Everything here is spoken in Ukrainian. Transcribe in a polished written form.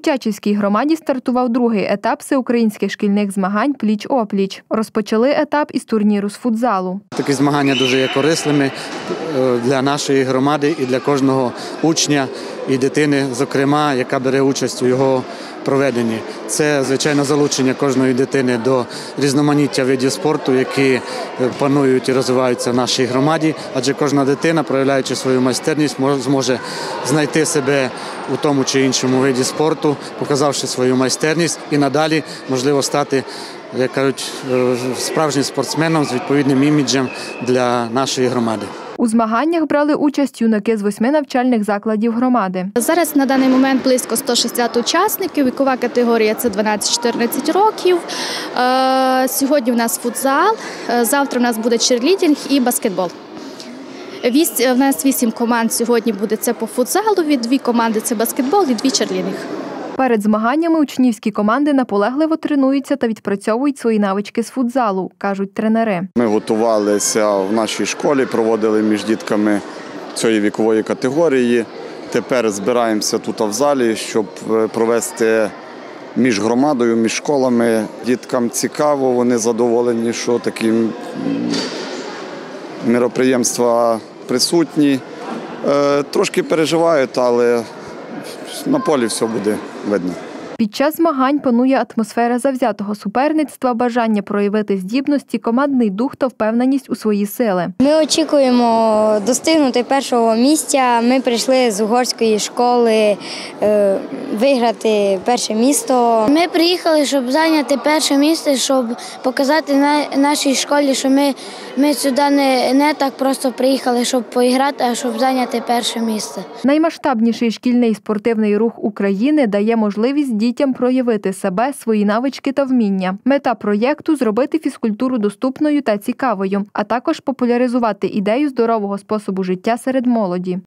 Тячівській громаді стартував другий етап всеукраїнських шкільних змагань «Пліч-опліч». Розпочали етап із турніру з футзалу. Такі змагання дуже є корисними для нашої громади і для кожного учня і дитини, зокрема, яка бере участь у його проведенні. Це, звичайно, залучення кожної дитини до різноманіття видів спорту, які панують і розвиваються в нашій громаді, адже кожна дитина, проявляючи свою майстерність, зможе знайти себе у тому чи іншому виді спорту, показавши свою майстерність і надалі, можливо, стати, як кажуть, справжнім спортсменом з відповідним іміджем для нашої громади. У змаганнях брали участь юнаки з 8 навчальних закладів громади. Зараз на даний момент близько 160 учасників, вікова категорія – це 12-14 років. Сьогодні в нас футзал, завтра в нас буде черлідінг і баскетбол. У нас 8 команд сьогодні буде це по футзалу, 2 команди – це баскетбол і 2 черлідінг. Перед змаганнями учнівські команди наполегливо тренуються та відпрацьовують свої навички з футзалу, кажуть тренери. Ми готувалися в нашій школі, проводили між дітками цієї вікової категорії. Тепер збираємося тут в залі, щоб провести між громадою, між школами. Діткам цікаво, вони задоволені, що такі міроприємства присутні. Трошки переживають, але на полі все буде видно. Під час змагань панує атмосфера завзятого суперництва, бажання проявити здібності, командний дух та впевненість у свої сили. Ми очікуємо достигнути першого місця. Ми прийшли з угорської школи виграти перше місто. Ми приїхали, щоб зайняти перше місце, щоб показати нашій школі, що ми сюди не так просто приїхали, щоб поіграти, а щоб зайняти перше місце. Наймасштабніший шкільний спортивний рух України дає можливість дітям проявити себе, свої навички та вміння. Мета проєкту – зробити фізкультуру доступною та цікавою, а також популяризувати ідею здорового способу життя серед молоді.